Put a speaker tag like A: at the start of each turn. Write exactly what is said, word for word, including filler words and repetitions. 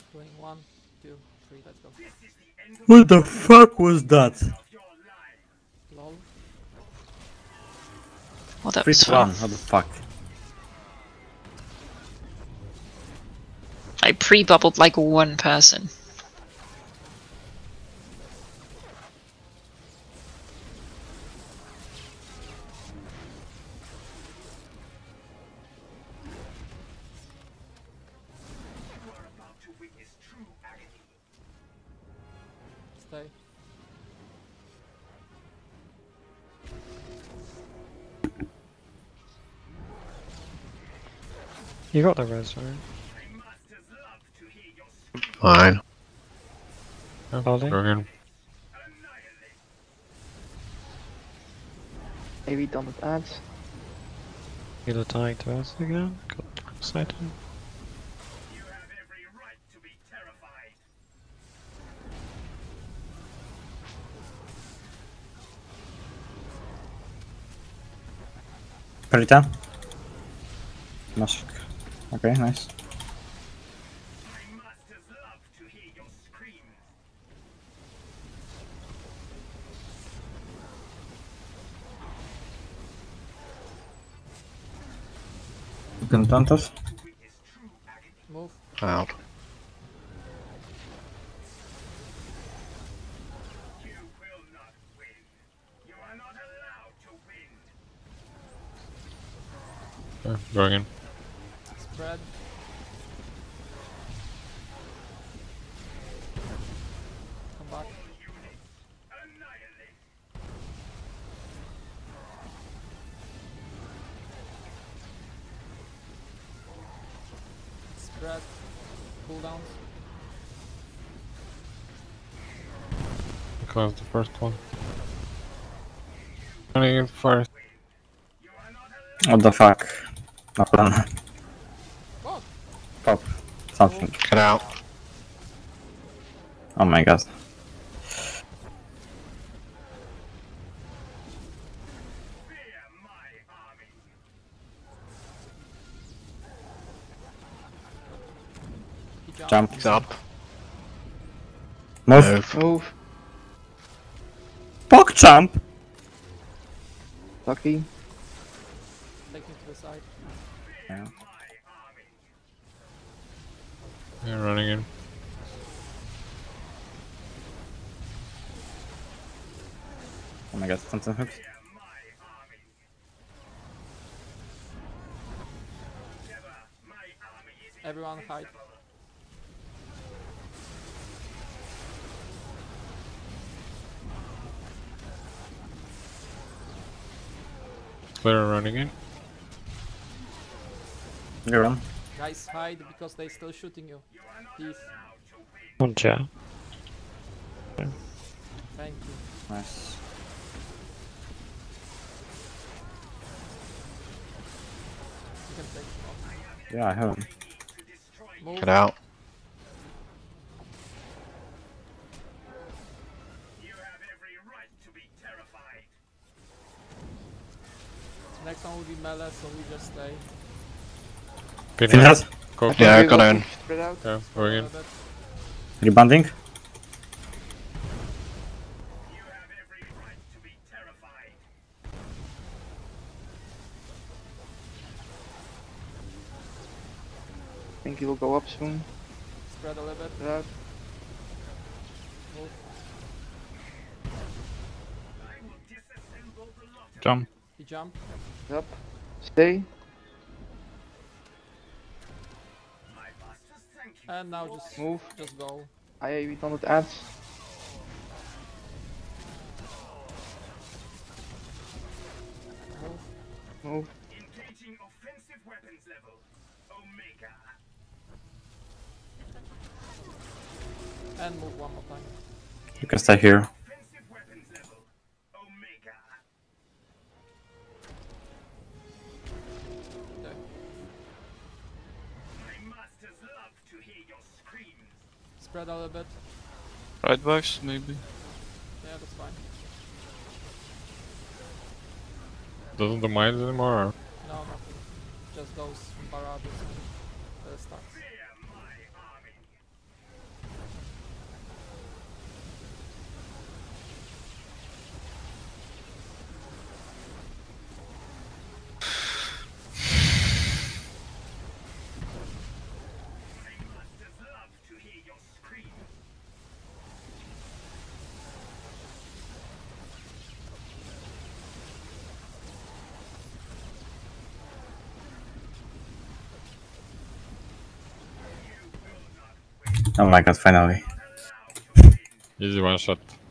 A: Going one, two, three, let's go.
B: What the fuck was that?
A: Lol.
C: Well, that
B: three
C: was
B: to one,
C: fun.
B: what the fuck?
C: I pre-bubbled like one person.
A: Stay.
D: You got the res, right?
E: Fine.
D: Volley.
E: Again.
F: Maybe done with ads.
D: Healer dying to us again. Got sight him.
B: Perita? Mask. Okay, nice. You can taunt us?
A: Move.
E: Out. Uh, going in.
A: Spread. Come back. Spread. Cooldowns.
E: Close the first one. Running in first.
B: What the fuck? No plan.
A: What?
B: Pop. Something.
E: Get out.
B: Oh my god.
A: He jumped.
B: Jump.
E: He's up.
B: Move.
E: Move.
F: Move.
B: Pog jump!
F: Lucky.
A: Take him to the side.
B: Yeah.
E: Yeah, running in.
B: Oh my god, something hooks.
A: Everyone hide.
E: Clear running in.
B: You're on.
A: Guys, hide because they're still shooting you. Please.
D: One jet.
A: Thank you.
B: Nice.
A: You can take him off.
B: Yeah, I have him.
A: Move.
E: Get out.
A: Next one will be melee, so we just stay.
E: Pin
B: Finish
E: out.
B: us.
E: Go.
F: think
E: Yeah,
F: we
E: got
F: will
E: in.
F: push Spread out.
E: Yeah, going in.
A: A bit.
B: Rebanding.
F: I think he will go up soon.
A: Spread a little bit.
F: Spread out.
A: Move.
E: Jump.
A: He jumped.
F: Up. Stay.
A: And now just
F: Move.
A: just go.
F: I A B done with ads.
A: Move.
F: Move.
A: And move one more time.
B: You can stay here.
A: Okay. Spread out a bit.
G: Right box, maybe.
A: Yeah, that's fine.
E: Doesn't the mines anymore? Or?
A: No, nothing. Just those barrages and the stacks.
B: Oh my god, finally.
E: Easy one shot.